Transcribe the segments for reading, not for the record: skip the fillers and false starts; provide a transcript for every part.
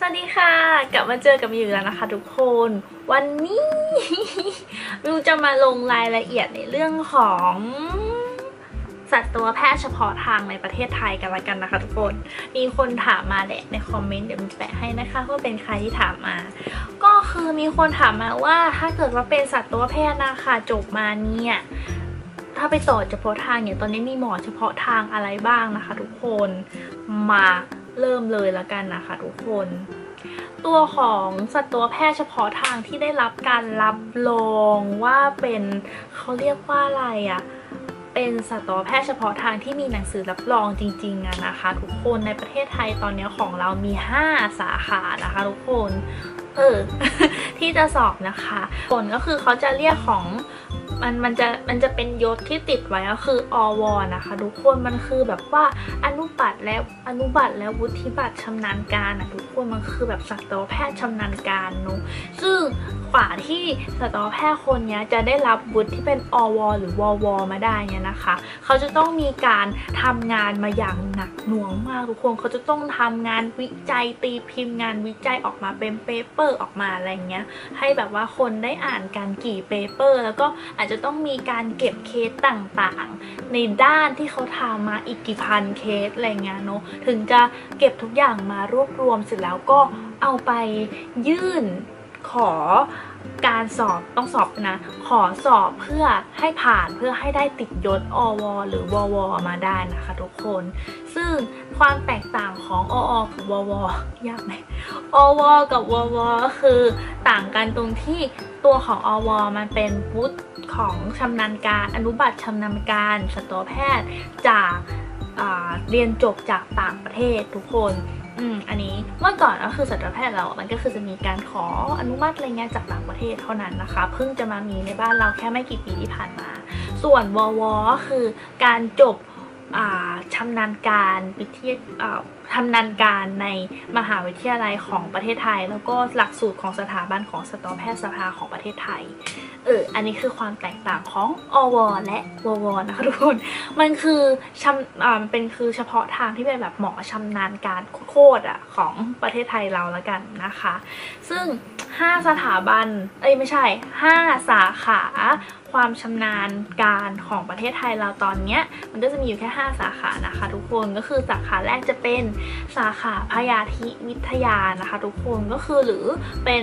วัสดีค่ะกลับมาเจอกับมิวแล้วนะคะทุกคนวันนี้มิวจะมาลงรายละเอียดในเรื่องของสัตวแพทย์เฉพาะทางในประเทศไทยกันละกันนะคะทุกคนมีคนถามมาแหละในคอมเมนต์เดี๋ยวมิวแปะให้นะคะว่าเป็นใครที่ถามมาก็คือมีคนถามมาว่าถ้าเกิดว่าเป็นสัตวแพทย์นะคะจบมาเนี่ยถ้าไปต่อเฉพาะทางเนี่ยตอนนี้มีหมอเฉพาะทางอะไรบ้างนะคะทุกคนมาเริ่มเลยละกันนะคะทุกคนตัวของสัตวแพทย์เฉพาะทางที่ได้รับการรับรองว่าเป็นเขาเรียกว่าอะไรอะเป็นสัตวแพทย์เฉพาะทางที่มีหนังสือรับรองจริงๆอะนะคะทุกคนในประเทศไทยตอนนี้ของเรามี5 สาขานะคะทุกคนที่จะสอบนะคะผลก็คือเขาจะเรียกของมันจะเป็นยศที่ติดไว้ก็คืออวนะคะทุกคนมันคือแบบว่าอนุบัติแล้ววุฒิบัตรชำนาญการนะทุกคนมันคือแบบสัตวแพทย์ชำนาญการเนอะซึ่งกว่าที่สัตวแพทย์คนนี้จะได้รับวุฒิที่เป็นอวหรือววมาได้เนี่ยนะคะเขาจะต้องมีการทำงานมาอย่างหนักหน่วงมากทุกคนเขาจะต้องทำงานวิจัยตีพิมพ์งานวิจัยออกมาเป็นเปเปอร์ออกมาอะไรเงี้ยให้แบบว่าคนได้อ่านกันกี่เปเปอร์แล้วก็อาจจะต้องมีการเก็บเคสต่างๆในด้านที่เขาทำมาอีกกี่พันเคสอะไรเงี้ยเนาะถึงจะเก็บทุกอย่างมารวบรวมเสร็จแล้วก็เอาไปยื่นขอการสอบต้องสอบนะขอสอบเพื่อให้ผ่านเพื่อให้ได้ติดยศอวหรือววมาได้นะคะทุกคนซึ่งความแตกต่างของอกับววยากไหมอวกับววคือต่างกันตรงที่ตัวของอวมันเป็นวุฒิของชำนาญการอนุบัติชำนาญการสัตวแพทย์จากเรียนจบจากต่างประเทศทุกคนอันนี้เมื่อก่อนก็คือสัตวแพทย์เรามันก็คือจะมีการขออนุมัติอะไรเงี้ยจากต่างประเทศเท่านั้นนะคะเพิ่งจะมามีในบ้านเราแค่ไม่กี่ปีที่ผ่านมาส่วนววก็คือการจบชำนาญการชำนาญการในมหาวิทยาลัยของประเทศไทยแล้วก็หลักสูตรของสถาบันของสัตวแพทยสภาของประเทศไทยอันนี้คือความแตกต่างของอวและววนะคะทุกคนมันคือมันเป็นคือเฉพาะทางที่เป็นแบบหมอชำนาญการโคตรของประเทศไทยเราแล้วกันนะคะซึ่ง5 สถาบันไม่ใช่5 สาขาความชำนาญการของประเทศไทยเราตอนนี้มันก็จะมีอยู่แค่5 สาขานะคะทุกคนก็คือสาขาแรกจะเป็นสาขาพยาธิวิทยานะคะทุกคนก็คือหรือเป็น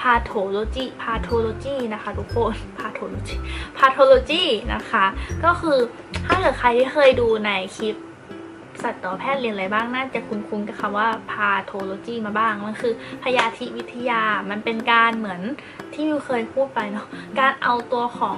pathology นะคะทุกคน pathology นะคะก็คือถ้าเกิดใครที่เคยดูในคลิปสัตวแพทย์เรียนอะไรบ้างน่าจะคุ้นๆกับคำว่า pathology มาบ้างมันคือพยาธิวิทยามันเป็นการเหมือนที่มิวเคยพูดไปเนาะการเอาตัวของ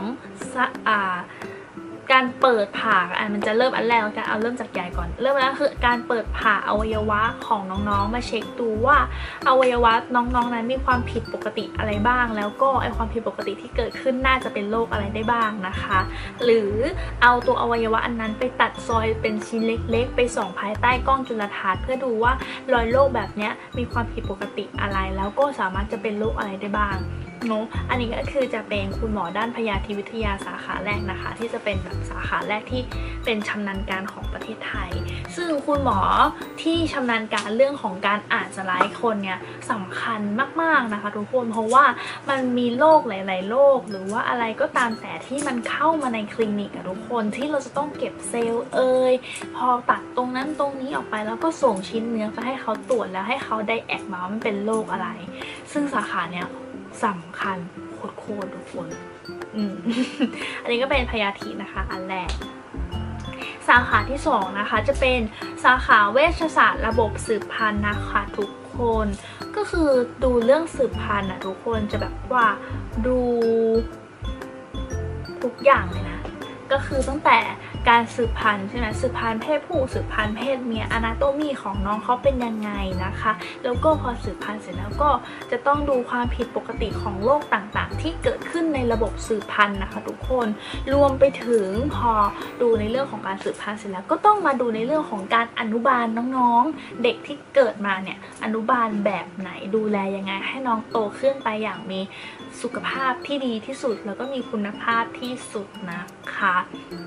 การเปิดผ่ามันจะเริ่มอันแรกการเริ่มจากใหญ่ก่อนเริ่มแรกคือการเปิดผ่าอวัยวะของน้องๆมาเช็คดูว่าอวัยวะน้องๆนั้นมีความผิดปกติอะไรบ้างแล้วก็ไอความผิดปกติที่เกิดขึ้นน่าจะเป็นโรคอะไรได้บ้างนะคะหรือเอาตัวอวัยวะอันนั้นไปตัดซอยเป็นชิ้นเล็กๆไปส่องภายใต้กล้องจุลทรรศน์เพื่อดูว่ารอยโรคแบบนี้มีความผิดปกติอะไรแล้วก็สามารถจะเป็นโรคอะไรได้บ้างเนาะอันนี้ก็คือจะเป็นคุณหมอด้านพยาธิวิทยาสาขาแรกนะคะที่จะเป็นแบบสาขาแรกที่เป็นชำนาญการของประเทศไทยซึ่งคุณหมอที่ชำนาญการเรื่องของการอ่านสไลด์คนเนี่ยสำคัญมากๆนะคะทุกคนเพราะว่ามันมีโรคหลายๆโรคหรือว่าอะไรก็ตามแต่ที่มันเข้ามาในคลินิกทุกคนที่เราจะต้องเก็บเซลล์พอตัดตรงนั้นตรงนี้ออกไปแล้วก็ส่งชิ้นเนื้อไปให้เขาตรวจแล้วให้เขาไดแอกมาว่ามันเป็นโรคอะไรซึ่งสาขาเนี่ยสำคัญโคตรทุกคนอันนี้ก็เป็นพยาธินะคะอันแรกสาขาที่2นะคะจะเป็นสาขาเวชศาสตร์ระบบสืบพันธุ์นะคะทุกคนก็คือดูเรื่องสืบพันธุ์ทุกคนจะแบบว่าดูทุกอย่างเลยนะก็คือตั้งแต่การสืบพันธุ์ใช่ไหมสืบพันธุ์เพศผู้สืบพันธุ์เพศเมียอนาโตมีของน้องเขาเป็นยังไงนะคะแล้วก็พอสืบพันธุ์เสร็จแล้วก็จะต้องดูความผิดปกติของโรคต่างๆที่เกิดขึ้นในระบบสืบพันธุ์นะคะทุกคนรวมไปถึงพอดูในเรื่องของการสืบพันธุ์เสร็จแล้วก็ต้องมาดูในเรื่องของการอนุบาลน้องๆเด็กที่เกิดมาเนี่ยอนุบาลแบบไหนดูแลยังไงให้น้องโตขึ้นไปอย่างมีสุขภาพที่ดีที่สุดแล้วก็มีคุณภาพที่สุดนะคะ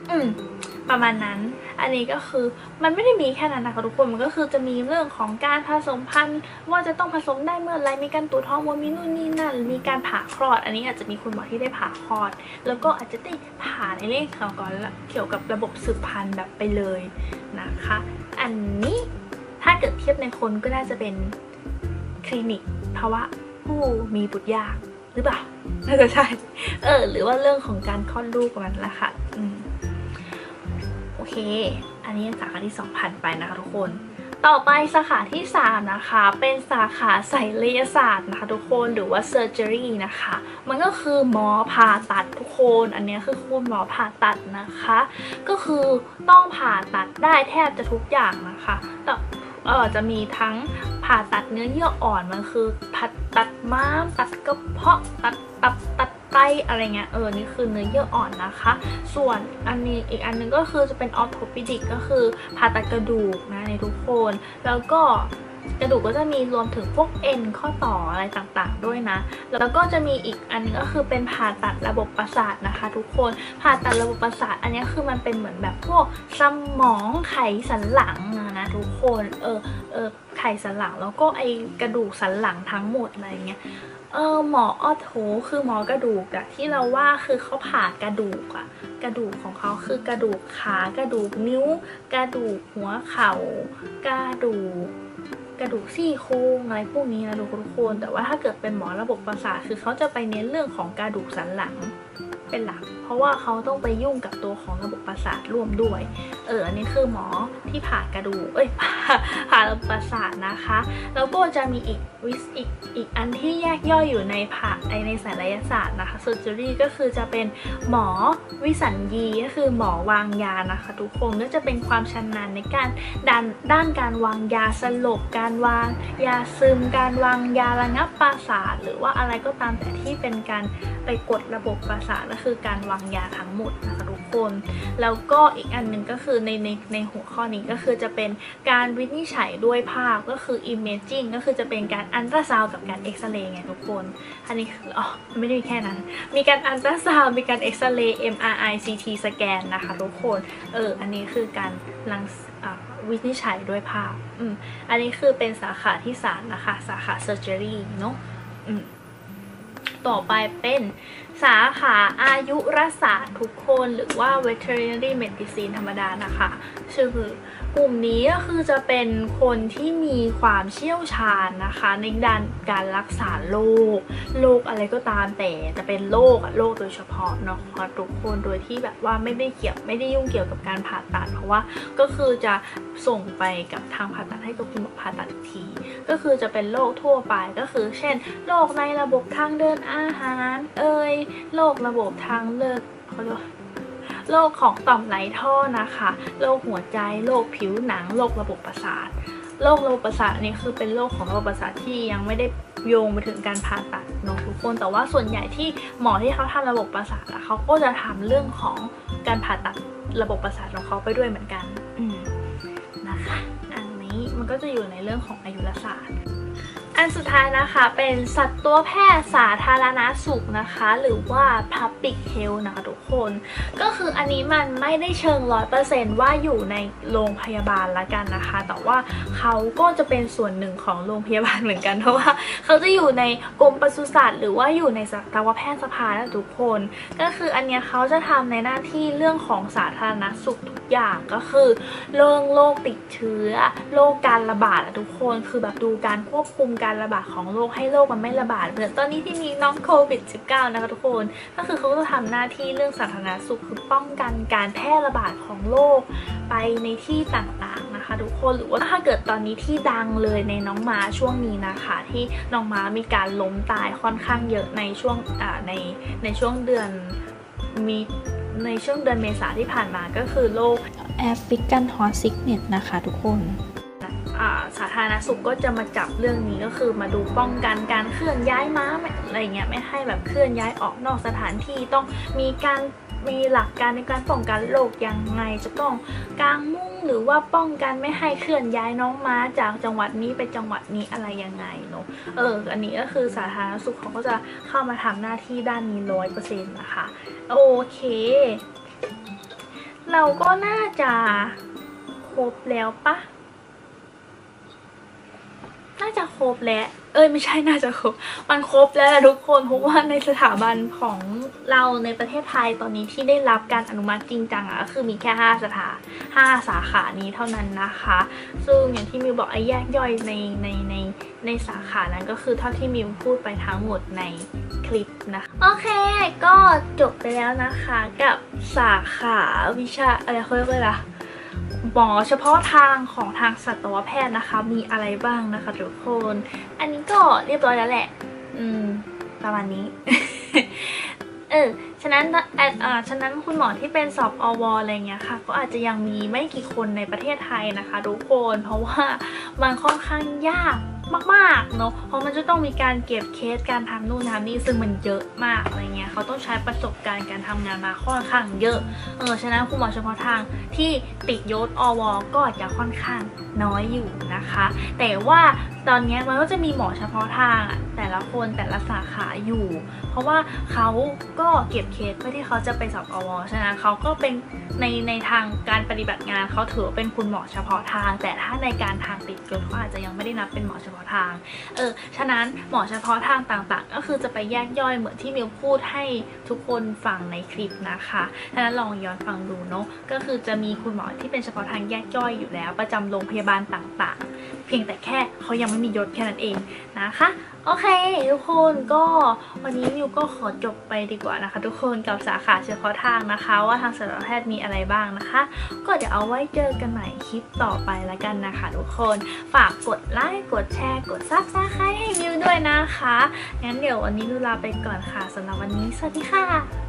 ประมาณนั้นอันนี้ก็คือมันไม่ได้มีแค่นั้นนะคะทุกคนมันก็คือจะมีเรื่องของการผสมพันธุ์ว่าจะต้องผสมได้เมื่อไรมีการตรวจฮอร์โมนมีนู่นนี่นั่นมีการผ่าคลอดอันนี้อาจจะมีคุณหมอที่ได้ผ่าคลอดแล้วก็อาจจะได้ผ่าในเรื่องของก่อนเกี่ยวกับระบบสืบพันธุ์แบบไปเลยนะคะอันนี้ถ้าเกิดเทียบในคนก็น่าจะเป็นคลินิกภาวะผู้มีบุตรยากหรือเปล่าน่าจะใช่หรือว่าเรื่องของการคลอดลูกมันละค่ะโอเคอันนี้สาขาที่2ผ่านไปนะคะทุกคนต่อไปสาขาที่3นะคะเป็นสาขาศัลยศาสตร์นะคะทุกคนหรือว่า surgery นะคะมันก็คือหมอผ่าตัดทุกคนอันนี้คือคุณหมอผ่าตัดนะคะก็คือต้องผ่าตัดได้แทบจะทุกอย่างนะคะแต่จะมีทั้งผ่าตัดเนื้อเยื่ออ่อนมันคือตัดม้ามตัดกระเพาะตัดไตอะไรเงี้ยนี่คือเนื้อเยื่ออ่อนนะคะส่วนอันนี้อีกอันนึงก็คือจะเป็นออร์โทปิดิกก็คือผ่าตัดกระดูกนะในทุกคนแล้วก็กระดูกก็จะมีรวมถึงพวกเอ็นข้อต่ออะไรต่างๆด้วยนะแล้วก็จะมีอีกอันนึงก็คือเป็นผ่าตัดระบบประสาทนะคะทุกคนผ่าตัดระบบประสาทอันนี้คือมันเป็นเหมือนแบบพวกสมองไขสันหลังนะทุกคนไขสันหลังแล้วก็ไอกระดูกสันหลังทั้งหมดอะไรเงี้ยหมอออโถคือหมอกระดูกอะที่เราว่าคือเขาผ่ากระดูกอะกระดูกของเขาคือกระดูกขากระดูกนิ้วกระดูกหัวเข่ากระดูกซี่โครงอะไรพวกนี้นะทุกคนแต่ว่าถ้าเกิดเป็นหมอระบบประสาทคือเขาจะไปเน้นเรื่องของกระดูกสันหลังเป็นหลักเพราะว่าเขาต้องไปยุ่งกับตัวของระบบประสาทร่วมด้วยอันนี้คือหมอที่ผ่ากระดูกผ่าระบบประสาทนะคะแล้วก็จะมีอีกอันที่แยกย่อยอยู่ในในศัลยศาสตร์นะคะ surgery ก็คือจะเป็นหมอวิสัญญีก็คือหมอวางยานะคะทุกคนก็จะเป็นความชำนาญในการด้านการวางยาสลบการวางยาซึมการวางยาระงับประสาทหรือว่าอะไรก็ตามแต่ที่เป็นการไปกดระบบประสาทก็คือการวางยาทั้งหมดนะคะทุกคนแล้วก็อีกอันหนึ่งก็คือในหัวข้อนี้ก็คือจะเป็นการวินิจฉัยด้วยภาพก็คือ imaging ก็คือจะเป็นการอัลตราซาวด์กับการเอ็กซเรย์ไงทุกคนอันนี้คือไม่ได้มีแค่นั้นมีการอัลตราซาวด์มีการเอ็กซเรย์ MRI CT สแกนนะคะทุกคนอันนี้คือการวินิจฉัยด้วยภาพอันนี้คือเป็นสาขาที่3นะคะสาขา surgery เนาะต่อไปเป็นสาขาอายุรศาสตร์ทุกคนหรือว่า veterinary medicine ธรรมดานะคะชื่อกลุ่มนี้ก็คือจะเป็นคนที่มีความเชี่ยวชาญนะคะในด้านการรักษาโรคอะไรก็ตามแต่จะเป็นโรคโดยเฉพาะเนาะทุกคนโดยที่แบบว่าไม่ได้ยุ่งเกี่ยวกับการผ่าตัดเพราะว่าก็คือจะส่งไปกับทางผ่าตัดให้กับคุณหมอผ่าตัดอีกทีก็คือจะเป็นโรคทั่วไปก็คือเช่นโรคในระบบทางเดินอาหารโรคระบบทางเลือดเขาเรียกโรคของต่อมไหลท่อนะคะโรคหัวใจโรคผิวหนังโรคระบบประสาทโรคระบบประสาทนี่คือเป็นโรคของระบบประสาทที่ยังไม่ได้โยงไปถึงการผ่าตัดเนาะทุกคนแต่ว่าส่วนใหญ่ที่หมอที่เขาทำระบบประสาทเขาก็จะทำเรื่องของการผ่าตัดระบบประสาทของเขาไปด้วยเหมือนกันนะคะอันนี้มันก็จะอยู่ในเรื่องของอายุรศาสตร์อันสุดท้ายนะคะเป็นสัตวแพทย์สาธารณสุขนะคะหรือว่า Public Health นะคะทุกคนก็คืออันนี้มันไม่ได้เชิง 100% ว่าอยู่ในโรงพยาบาลละกันนะคะแต่ว่าเขาก็จะเป็นส่วนหนึ่งของโรงพยาบาลเหมือนกันเพราะว่าเขาจะอยู่ในกรมปศุสัตว์หรือว่าอยู่ในสัตวแพทยสภานะทุกคนก็คืออันนี้เขาจะทำในหน้าที่เรื่องของสาธารณสุขทุกอย่างก็คือเรื่องโรคติดเชื้อโรคการระบาดทุกคนคือแบบดูการควบคุมการระบาดของโรคให้โรคมันไม่ระบาดเหมือนตอนนี้ที่มีน้องโควิด -19 นะคะทุกคนก็คือเขาจะทำหน้าที่เรื่องสาธารณสุขคือป้องกันการแพร่ระบาดของโรคไปในที่ต่างๆนะคะทุกคนหรือว่าถ้าเกิดตอนนี้ที่ดังเลยในน้องม้าช่วงนี้นะคะที่น้องม้ามีการล้มตายค่อนข้างเยอะในช่วงในช่วงเดือนเมษาที่ผ่านมาก็คือโรค African Horse Sickness นะคะทุกคนสาธารณสุขก็จะมาจับเรื่องนี้ก็คือมาดูป้องกันการเคลื่อนย้ายม้าอะไรเงี้ยไม่ให้แบบเคลื่อนย้ายออกนอกสถานที่ต้องมีหลักการในการป้องกันโรคยังไงจะต้องกางมุ้งหรือว่าป้องกันไม่ให้เคลื่อนย้ายน้องม้าจากจังหวัดนี้ไปจังหวัดนี้อะไรยังไงเนาะอันนี้ก็คือสาธารณสุขเขาก็จะเข้ามาทำหน้าที่ด้านนี้100%นะคะโอเคเราก็น่าจะครบแล้วปะน่าจะครบแล้วไม่ใช่น่าจะครบมันครบแล้วทุกคนเพราะว่าในสถาบันของเราในประเทศไทยตอนนี้ที่ได้รับการอนุมัติจริงจังก็คือมีแค่5 สาขานี้เท่านั้นนะคะซึ่งอย่างที่มิวบอกแยกย่อยในสาขานั้นก็คือเท่าที่มิวพูดไปทั้งหมดในคลิปนะโอเคก็จบไปแล้วนะคะกับสาขาวิชาอะไรเขาเรียกว่าอะไรหมอเฉพาะทางของทางสัตวแพทย์นะคะมีอะไรบ้างนะคะทุกคนอันนี้ก็เรียบร้อยแล้วแหละประมาณนี้ ฉะนั้นคุณหมอที่เป็นสอบอวอะไรเงี้ยค่ะก็อาจจะยังมีไม่กี่คนในประเทศไทยนะคะทุกคนเพราะว่ามันค่อนข้างยากมากๆเนาะเพราะมันจะต้องมีการเก็บเคสการทำนู่นทำนี่ซึ่งมันเยอะมากอะไรเงี้ยเขาต้องใช้ประสบการณ์การทำงานมาค่อนข้างเยอะฉะนั้นคุณหมอเฉพาะทางที่ติดยศอวก็จะค่อนข้างน้อยอยู่นะคะแต่ว่าตอนนี้มันก็จะมีหมอเฉพาะทางแต่ละคนแต่ละสาขาอยู่เพราะว่าเขาก็เก็บเคสเพื่อที่เขาจะไปสอบอวฉะนั้นเขาก็เป็นในทางการปฏิบัติงานเขาถือเป็นคุณหมอเฉพาะทางแต่ถ้าในการทางติดยศเขาอาจจะยังไม่ได้นับเป็นหมอเฉพาะทางฉะนั้นหมอเฉพาะทางต่างๆก็คือจะไปแยกย่อยเหมือนที่มิวพูดให้ทุกคนฟังในคลิปนะคะฉะนั้นลองย้อนฟังดูเนาะก็คือจะมีคุณหมอที่เป็นเฉพาะทางแยกย่อยอยู่แล้วประจำโรงพยาบาลต่างๆเพียงแต่แค่เขายังไม่มียศแค่นั้นเองนะคะโอเคทุกคนก็วันนี้มิวก็ขอจบไปดีกว่านะคะทุกคนกับสาขาเฉพาะทางนะคะว่าทางสัตวแพทย์มีอะไรบ้างนะคะก็เดี๋ยวเอาไว้เจอกันใหม่คลิปต่อไปแล้วกันนะคะทุกคนฝากกดไลค์กดแชร์กดซับสไครต์ให้มิวด้วยนะคะงั้นเดี๋ยววันนี้มิวลาไปก่อนค่ะสำหรับวันนี้สวัสดีค่ะ